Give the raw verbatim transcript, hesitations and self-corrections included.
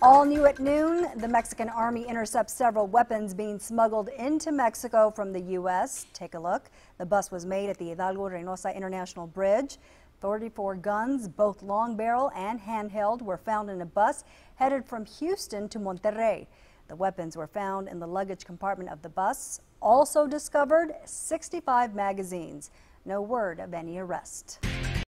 All new at noon, the Mexican Army intercepts several weapons being smuggled into Mexico from the U S Take a look. The bust was made at the Hidalgo-Reynosa International Bridge. thirty-four guns, both long barrel and handheld, were found in a bus headed from Houston to Monterrey. The weapons were found in the luggage compartment of the bus. Also discovered sixty-five magazines. No word of any arrest.